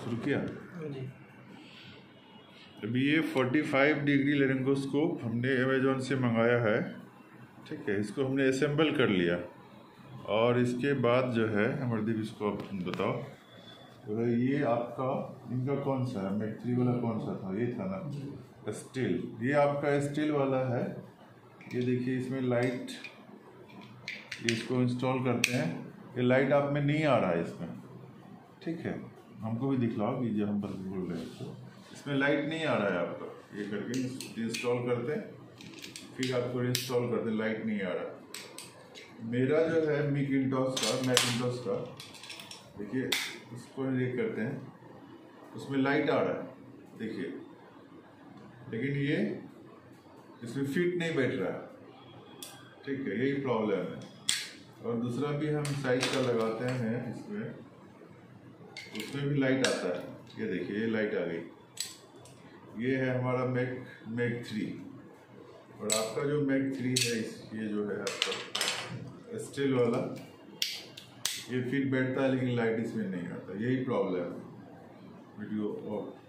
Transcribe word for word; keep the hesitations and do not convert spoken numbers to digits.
शुरू किया जी। अभी ये पैंतालीस डिग्री लेरिंगोस्कोप हमने अमेजोन से मंगाया है, ठीक है। इसको हमने असेंबल कर लिया और इसके बाद जो है अमरदीप इसको आप बताओ, तो ये आपका इनका कौन सा है, मैक थ्री वाला कौन सा था, ये था ना स्टील, ये आपका स्टील वाला है। ये देखिए इसमें लाइट, इसको इंस्टॉल करते हैं, ये लाइट आप में नहीं आ रहा है इसमें, ठीक है। हमको भी दिखलाओ कि जो हम बस बोल रहे हैं तो इसमें लाइट नहीं आ रहा है आपका। ये करके इंस्टॉल करते हैं, फिर आपको इंस्टॉल करते हैं, लाइट नहीं आ रहा। मेरा जो है मैकिंटॉश का मैकिंटॉश का देखिए, इसको ये करते हैं, उसमें लाइट आ रहा है देखिए, लेकिन ये इसमें फिट नहीं बैठ रहा है, ठीक है, यही प्रॉब्लम है। और दूसरा भी हम साइज का लगाते हैं इसमें, उसमें भी लाइट आता है। ये देखिए ये लाइट आ गई। ये है हमारा मैक मैक थ्री, और आपका जो मैक थ्री है ये जो है आपका स्टील वाला, ये फिट बैठता है लेकिन लाइट इसमें नहीं आता, यही प्रॉब्लम है। Video of